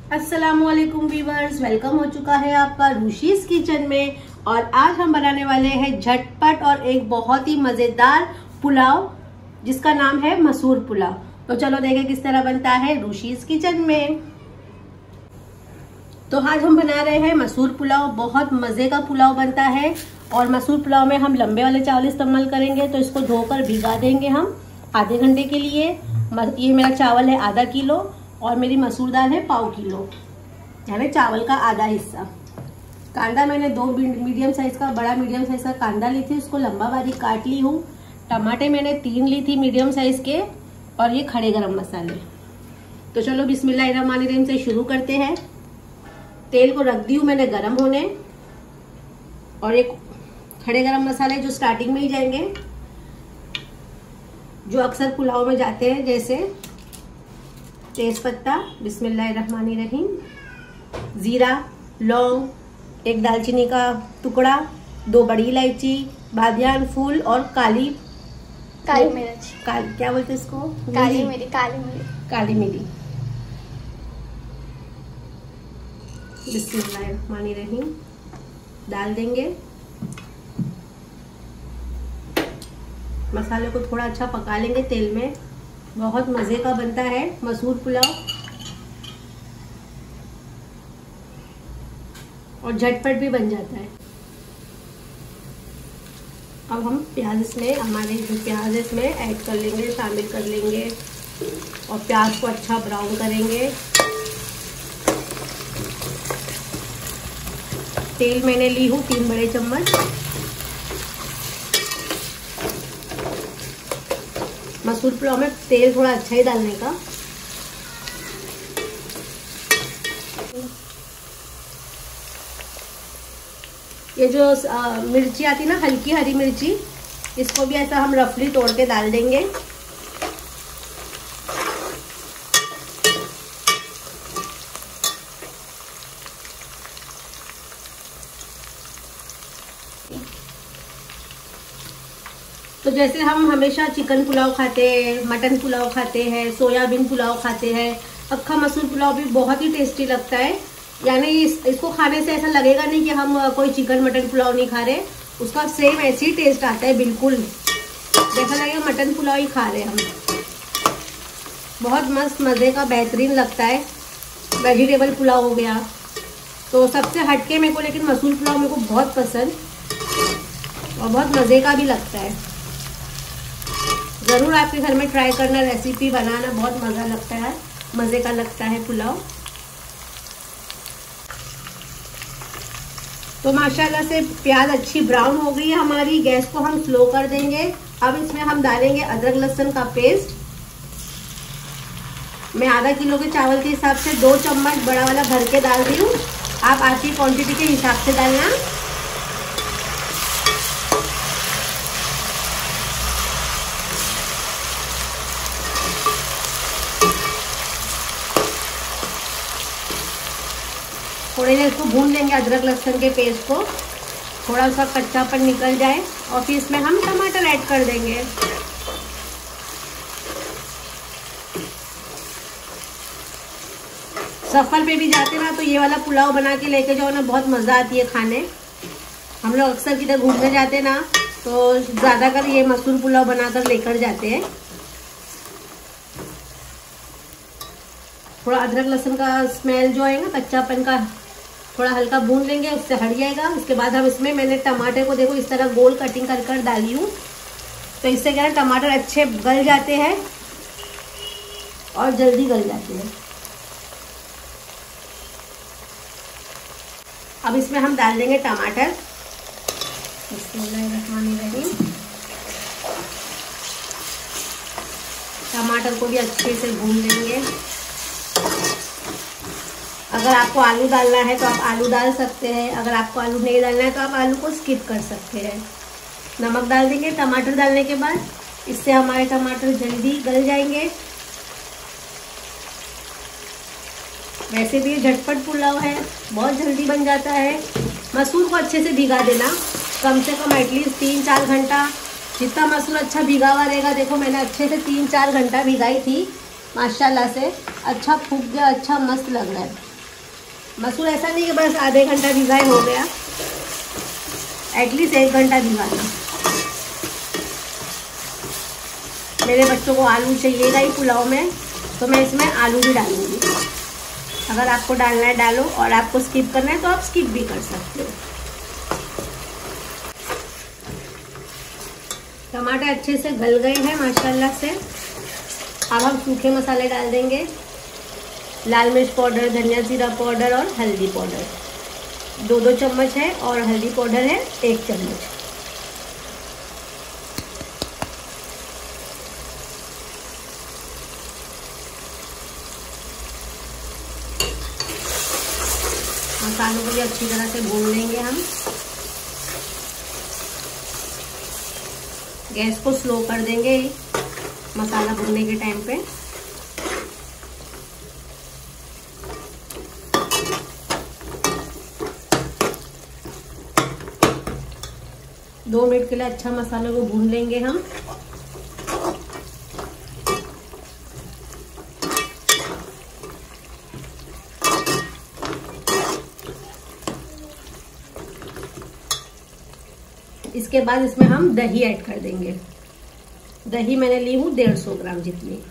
अस्सलामुअलैकुम viewers, welcome हो चुका है आपका रूशीज किचन में। और आज हम बनाने वाले हैं झटपट और एक बहुत ही मजेदार पुलाव जिसका नाम है मसूर पुलाव। तो चलो देखें किस तरह बनता है रूशीज किचन में। तो आज हम बना रहे हैं मसूर पुलाव। बहुत मजे का पुलाव बनता है और मसूर पुलाव में हम लंबे वाले चावल इस्तेमाल करेंगे। तो इसको धोकर भिगा देंगे हम आधे घंटे के लिए। ये मेरा चावल है आधा किलो और मेरी मसूर दाल है पाव किलो, यानी चावल का आधा हिस्सा। कांदा मैंने 2 मीडियम साइज का बड़ा मीडियम साइज का कांदा ली थी, उसको लंबा बारीक काट ली हूँ। टमाटे मैंने 3 ली थी मीडियम साइज के, और ये खड़े गरम मसाले। तो चलो बिस्मिल्लाहिर्रहमानिर्रहीम से शुरू करते हैं। तेल को रख दी हूँ मैंने गरम होने, और एक खड़े गरम मसाले जो स्टार्टिंग में ही जाएंगे, जो अक्सर पुलाव में जाते हैं, जैसे तेज पत्ता, बिस्मिल्लाहिर्रहमानिर्रहीम, जीरा, लौंग, एक दालचीनी का टुकड़ा, 2 बड़ी इलायची, बादियान फूल और काली मिर्च। क्या बोलते इसको? काली मिरी। बिस्मिल्लाहिर्रहमानिर्रहीम डाल देंगे। मसाले को थोड़ा अच्छा पका लेंगे तेल में। बहुत मजे का बनता है मसूर पुलाव और झटपट भी बन जाता है। अब हम प्याज इसमें ऐड कर लेंगे, शामिल कर लेंगे और प्याज को अच्छा ब्राउन करेंगे। तेल मैंने ली हूँ 3 बड़े चम्मच। मसूर पुलाव में तेल थोड़ा अच्छा ही डालने का। ये जो मिर्ची आती ना, हल्की हरी मिर्ची, इसको भी ऐसा हम रफली तोड़ के डाल देंगे। तो जैसे हम हमेशा चिकन पुलाव खाते हैं, मटन पुलाव खाते हैं, सोयाबीन पुलाव खाते हैं, अक्खा मसूर पुलाव भी बहुत ही टेस्टी लगता है। यानी इसको खाने से ऐसा लगेगा नहीं कि हम कोई चिकन मटन पुलाव नहीं खा रहे। उसका सेम ऐसे ही टेस्ट आता है, बिल्कुल जैसा लगेगा मटन पुलाव ही खा रहे हैं हम। बहुत मस्त मज़े का बेहतरीन लगता है। वेजिटेबल पुलाव हो गया तो सबसे हटके मेरे को, लेकिन मसूर पुलाव मेरे को बहुत पसंद और बहुत मज़े का भी लगता है। ज़रूर आपके घर में ट्राई करना, रेसिपी बनाना, बहुत मज़ा लगता है, मज़े का लगता है पुलाव। तो माशाल्लाह से प्याज अच्छी ब्राउन हो गई है हमारी। गैस को हम स्लो कर देंगे। अब इसमें हम डालेंगे अदरक लहसुन का पेस्ट। मैं आधा किलो के चावल के हिसाब से 2 चम्मच बड़ा वाला भर के डाल रही हूँ। आप आपकी क्वांटिटी के हिसाब से डालना। थोड़ी देर इसको भून लेंगे, अदरक लहसुन के पेस्ट को, थोड़ा सा कच्चापन निकल जाए, और फिर इसमें हम टमाटर ऐड कर देंगे। सफर पे भी जाते ना तो ये वाला पुलाव बना के लेके जाओ ना, बहुत मज़ा आती है खाने। हम लोग अक्सर किधर घूमने जाते ना तो ज़्यादातर ये मसूर पुलाव बनाकर लेकर जाते हैं। थोड़ा अदरक लहसुन का स्मेल जो है ना, कच्चापन का, थोड़ा हल्का भून लेंगे, उससे हट जाएगा। उसके बाद हम इसमें, मैंने टमाटर को देखो इस तरह गोल कटिंग कर कर डाली हूँ। तो इससे क्या है, टमाटर अच्छे गल जाते हैं और जल्दी गल जाते हैं। अब इसमें हम डाल देंगे टमाटर। बिस्मिल्लाहिर्रहमानिर्रहीम। टमाटर को भी अच्छे से भून लेंगे। अगर आपको आलू डालना है तो आप आलू डाल सकते हैं, अगर आपको आलू नहीं डालना है तो आप आलू को स्किप कर सकते हैं। नमक डाल देंगे टमाटर डालने के बाद, इससे हमारे टमाटर जल्दी गल जाएंगे। वैसे भी ये झटपट पुलाव है, बहुत जल्दी बन जाता है। मसूर को अच्छे से भिगा देना, कम से कम एटलीस्ट 3-4 घंटा। जितना मसूर अच्छा भिगा हुआ रहेगा, देखो मैंने अच्छे से 3-4 घंटा भिगाई थी, माशाल्लाह से अच्छा फूक गया, अच्छा मस्त लग रहा है। मसूर ऐसा नहीं कि बस आधे घंटा भिगाए हो गया, एटलीस्ट 1 घंटा भिगाना। मेरे बच्चों को आलू चाहिएगा ही पुलाव में, तो मैं इसमें आलू भी डालूंगी। अगर आपको डालना है डालो, और आपको स्किप करना है तो आप स्किप भी कर सकते हो। टमाटर अच्छे से गल गए हैं माशाल्लाह से। अब हम सूखे मसाले डाल देंगे, लाल मिर्च पाउडर, धनिया जीरा पाउडर और हल्दी पाउडर 2-2 चम्मच है, और हल्दी पाउडर है 1 चम्मच। मसालों को भी अच्छी तरह से भून लेंगे हम। गैस को स्लो कर देंगे मसाला भूनने के टाइम पे। दो मिनट के लिए अच्छा मसाले को भून लेंगे हम। इसके बाद इसमें हम दही ऐड कर देंगे। दही मैंने ली हूँ 150 ग्राम जितनी।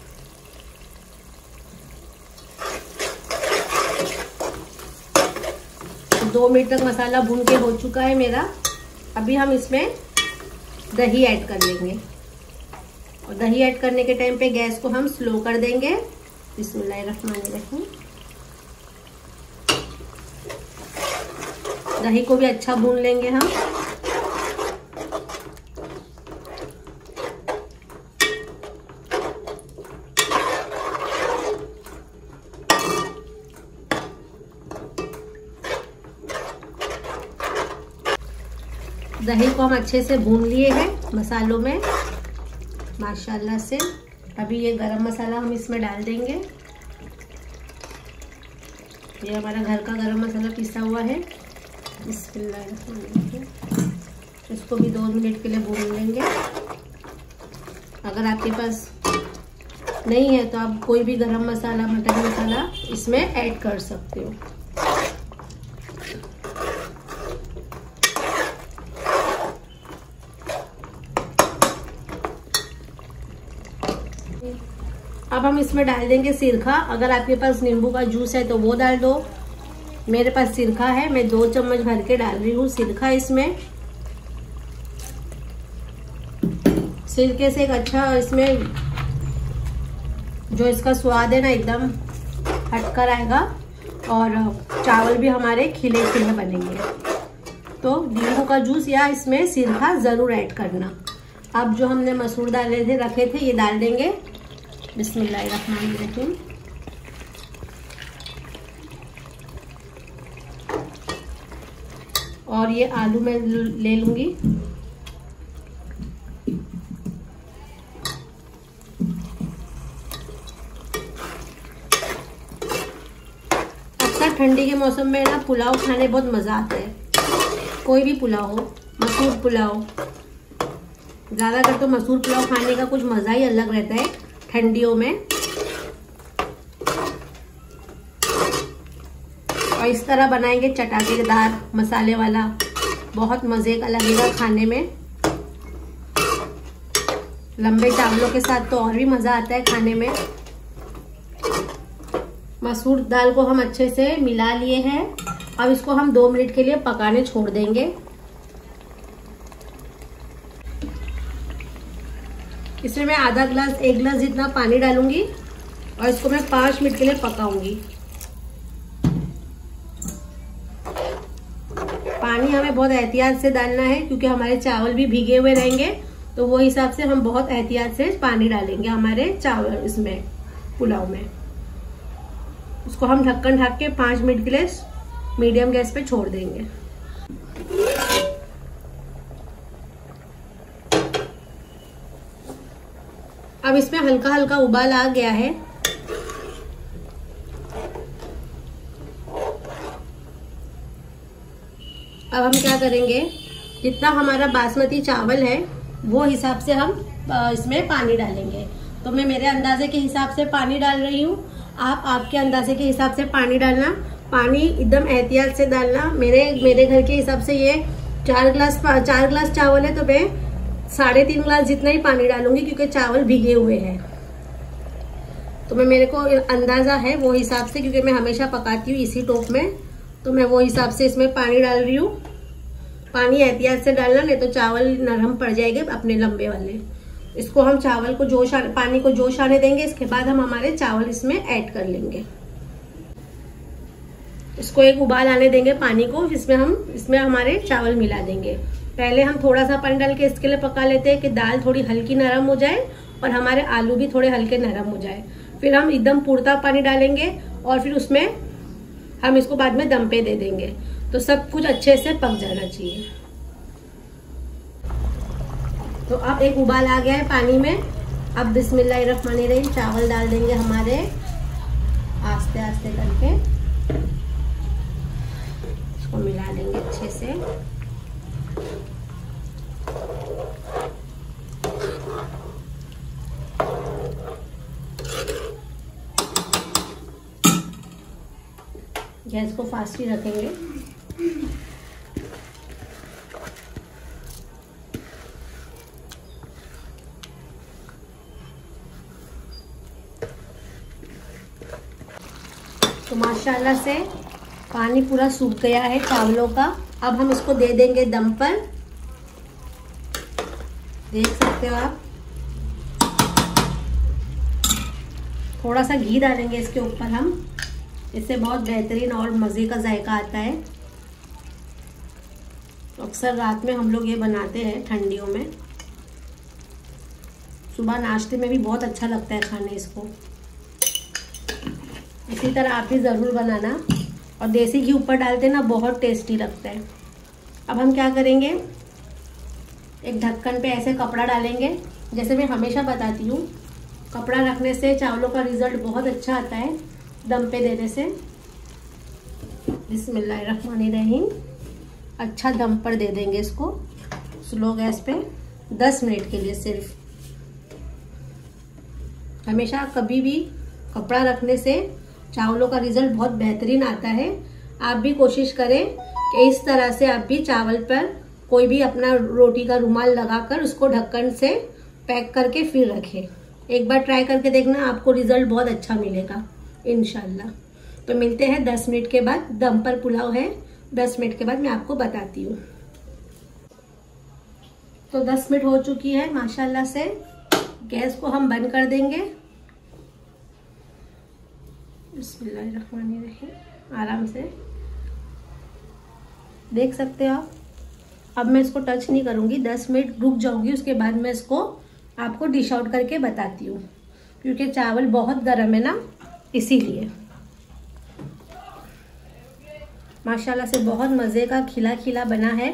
तो 2 मिनट तक मसाला भून के हो चुका है मेरा। अभी हम इसमें दही ऐड कर लेंगे, और दही ऐड करने के टाइम पे गैस को हम स्लो कर देंगे। बिस्मिल्लाहिर्रहमानिर्रहीम। दही को भी अच्छा भून लेंगे हम। दही को हम अच्छे से भून लिए हैं मसालों में माशाल्लाह से। अभी ये गरम मसाला हम इसमें डाल देंगे। ये हमारा घर का गरम मसाला पिसा हुआ है। बिस्मिल्लाहिर्रहमानिर्रहीम। इसको भी 2 मिनट के लिए भून लेंगे। अगर आपके पास नहीं है तो आप कोई भी गरम मसाला, मटन मसाला इसमें ऐड कर सकते हो। अब हम इसमें डाल देंगे सिरका। अगर आपके पास नींबू का जूस है तो वो डाल दो। मेरे पास सिरका है, मैं 2 चम्मच भर के डाल रही हूँ सिरका इसमें। सिरके से एक अच्छा इसमें जो इसका स्वाद है ना एकदम हटकर आएगा, और चावल भी हमारे खिले खिले बनेंगे। तो नींबू का जूस या इसमें सिरका जरूर ऐड करना। अब जो हमने मसूर डाले थे रखे थे ये डाल देंगे। बिस्मिल्लाहिर्रहमानिर्रहीम। और ये आलू मैं ले लूंगी। अक्सर ठंडी के मौसम में ना पुलाव खाने बहुत मजा आता है। कोई भी पुलाव हो, मसूर पुलाव, ज्यादातर तो मसूर पुलाव खाने का कुछ मजा ही अलग रहता है ठंडियों में। और इस तरह बनाएंगे चटाकेदार मसाले वाला, बहुत मजे का लगेगा खाने में। लंबे चावलों के साथ तो और भी मजा आता है खाने में। मसूर दाल को हम अच्छे से मिला लिए हैं। अब इसको हम 2 मिनट के लिए पकाने छोड़ देंगे। इसमें मैं आधा ग्लास 1 गिलास जितना पानी डालूंगी, और इसको मैं 5 मिनट के लिए पकाऊंगी। पानी हमें बहुत एहतियात से डालना है, क्योंकि हमारे चावल भी भीगे हुए रहेंगे। तो वो हिसाब से हम बहुत एहतियात से पानी डालेंगे हमारे चावल इसमें पुलाव में। उसको हम ढक्कन ढक के 5 मिनट के लिए मीडियम गैस पे छोड़ देंगे। अब इसमें हल्का हल्का उबाल आ गया है। अब हम क्या करेंगे, जितना हमारा बासमती चावल है वो हिसाब से हम इसमें पानी डालेंगे। तो मैं मेरे अंदाजे के हिसाब से पानी डाल रही हूँ, आप आपके अंदाजे के हिसाब से पानी डालना। पानी एकदम एहतियात से डालना। मेरे घर के हिसाब से ये 4 ग्लास चावल है तो मैं 3.5 ग्लास जितना ही पानी डालूंगी, क्योंकि चावल भीगे हुए हैं। तो मेरे को अंदाजा है वो हिसाब से, क्योंकि मैं हमेशा पकाती हूँ इसी टोप में, तो मैं वो हिसाब से इसमें पानी डाल रही हूँ। पानी एहतियात से डालना, नहीं तो चावल नरम पड़ जाएंगे अपने लंबे वाले। इसको हम पानी को जोश आने देंगे। इसके बाद हम हमारे चावल इसमें ऐड कर लेंगे। इसको एक उबाल आने देंगे पानी को, इसमें हमारे चावल मिला देंगे। पहले हम थोड़ा सा पानी डाल के इसके लिए पका लेते हैं कि दाल थोड़ी हल्की नरम हो जाए और हमारे आलू भी थोड़े हल्के नरम हो जाए। फिर हम एकदम पूरता पानी डालेंगे और फिर उसमें हम इसको बाद में दम पे दे देंगे। तो सब कुछ अच्छे से पक जाना चाहिए। तो अब एक उबाल आ गया है पानी में। अब बिस्मिल्लाहिर्रहमानिर्रहीम चावल डाल देंगे हमारे, आस्ते आस्ते करके इसको मिला देंगे अच्छे से। गैस को फास्ट ही रखेंगे। तो माशाल्लाह से पानी पूरा सूख गया है चावलों का। अब हम इसको दे देंगे दम पर। देख सकते हो आप, थोड़ा सा घी डालेंगे इसके ऊपर हम, इससे बहुत बेहतरीन और मज़े का जायका आता है। अक्सर रात में हम लोग ये बनाते हैं ठंडियों में। सुबह नाश्ते में भी बहुत अच्छा लगता है खाने इसको। इसी तरह आप भी ज़रूर बनाना, और देसी घी ऊपर डालते ना बहुत टेस्टी लगता है। अब हम क्या करेंगे, एक ढक्कन पे ऐसे कपड़ा डालेंगे। जैसे मैं हमेशा बताती हूँ, कपड़ा रखने से चावलों का रिजल्ट बहुत अच्छा आता है दम पे देने से। बिस्मिल्लाहिर्रहमानिर्रहीम अच्छा दम पर दे देंगे इसको स्लो गैस पे 10 मिनट के लिए सिर्फ। हमेशा कभी भी कपड़ा रखने से चावलों का रिजल्ट बहुत बेहतरीन आता है। आप भी कोशिश करें कि इस तरह से आप भी चावल पर कोई भी अपना रोटी का रुमाल लगाकर उसको ढक्कन से पैक करके फिर रखें। एक बार ट्राई करके देखना, आपको रिजल्ट बहुत अच्छा मिलेगा इंशाल्लाह। तो मिलते हैं 10 मिनट के बाद। दम पर पुलाव है, 10 मिनट के बाद मैं आपको बताती हूँ। तो 10 मिनट हो चुकी है माशाल्लाह से। गैस को हम बंद कर देंगे। बिस्मिल्लाहिर्रहमानिर्रहीम आराम से देख सकते हो आप। अब मैं इसको टच नहीं करूंगी, 10 मिनट रुक जाऊंगी, उसके बाद मैं इसको आपको डिश आउट करके बताती हूँ, क्योंकि चावल बहुत गर्म है ना, इसीलिए। माशाल्लाह से बहुत मज़े का खिला खिला बना है।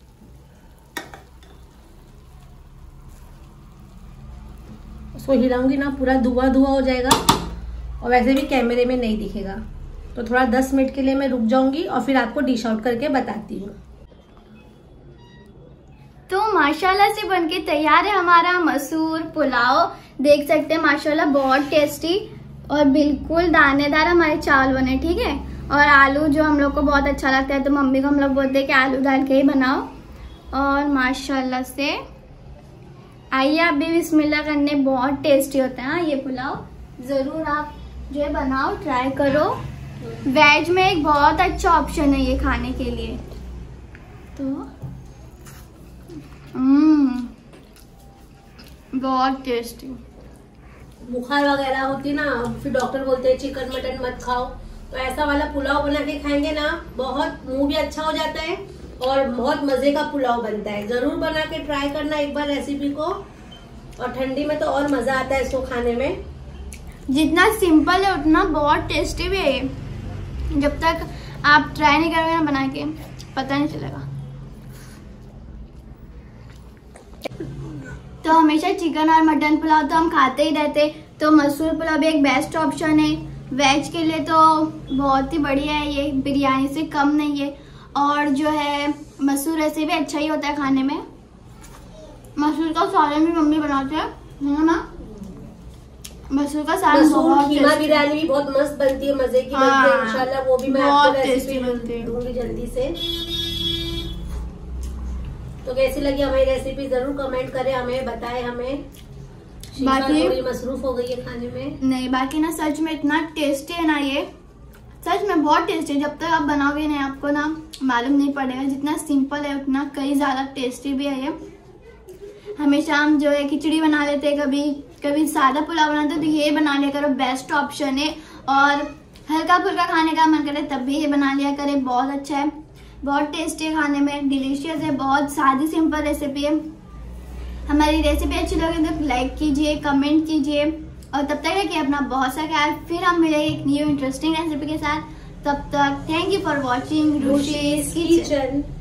उसको हिलाऊंगी ना पूरा धुआं धुआं हो जाएगा, और वैसे भी कैमरे में नहीं दिखेगा। तो थोड़ा 10 मिनट के लिए मैं रुक जाऊंगी और फिर आपको डिश आउट करके बताती हूँ। तो माशाल्लाह से बनके तैयार है हमारा मसूर पुलाव। देख सकते हैं माशाल्लाह बहुत टेस्टी और बिल्कुल दानेदार हमारे चावल बने, ठीक है। और आलू जो हम लोग को बहुत अच्छा लगता है, तो मम्मी को हम लोग बोलते हैं कि आलू डाल के ही बनाओ। और माशाल्लाह से आइए आप भी बिस्मिल्लाह करने, बहुत टेस्टी होता है ये पुलाव। ज़रूर आप जो है बनाओ, ट्राई करो। वेज में एक बहुत अच्छा ऑप्शन है ये खाने के लिए। तो बहुत टेस्टी। बुखार वगैरह होती ना, फिर डॉक्टर बोलते हैं चिकन मटन मत खाओ, तो ऐसा वाला पुलाव बना के खाएंगे ना, बहुत मुंह भी अच्छा हो जाता है और बहुत मजे का पुलाव बनता है। जरूर बना के ट्राई करना एक बार रेसिपी को, और ठंडी में तो और मजा आता है इसको खाने में। जितना सिंपल है उतना बहुत टेस्टी भी है ये। जब तक आप ट्राई नहीं करोगे ना बना के, पता नहीं चलेगा। तो हमेशा चिकन और मटन पुलाव तो हम खाते ही रहते, तो मसूर पुलाव भी एक बेस्ट ऑप्शन है। वेज के लिए तो बहुत ही बढ़िया है ये, बिरयानी से कम नहीं है। और जो है मसूर ऐसे भी अच्छा ही होता है खाने में। मसूर का सालन भी मम्मी बनाते हैं, है ना। मसूर का साग मसूर कीमा बिरयानी भी बहुत मस्त बनती है, मजे की बनती है। इंशाल्लाह वो भी मैं आपको रेसिपी दूंगी जल्दी से। तो कैसी लगी हमारी रेसिपी जरूर कमेंट करें, हमें बताएं। हमें बाकी थोड़ी मसरूफ हो गई है खाने में। नहीं बाकी ना सच में इतना टेस्टी है ना, ये सच में बहुत टेस्टी है। जब तक आप बनाओगे नहीं आपको ना मालूम नहीं पड़ेगा, जितना सिंपल है उतना कई ज्यादा टेस्टी भी है ये। हमेशा हम जो है खिचड़ी बना लेते हैं, कभी सादा पुलाव बनाते, तो ये बना लिया करो, बेस्ट ऑप्शन है। और हल्का फुल्का खाने का मन करे तब भी ये बना लिया करे, बहुत अच्छा है, बहुत टेस्टी है, खाने में डिलीशियस है, बहुत सादी सिंपल रेसिपी है। हमारी रेसिपी अच्छी लगे तो लाइक कीजिए, कमेंट कीजिए, और तब तक रखिए अपना बहुत सा ख्याल। फिर हम मिलेंगे एक न्यू इंटरेस्टिंग रेसिपी के साथ। तब तक thank you for watching Ruchi's kitchen.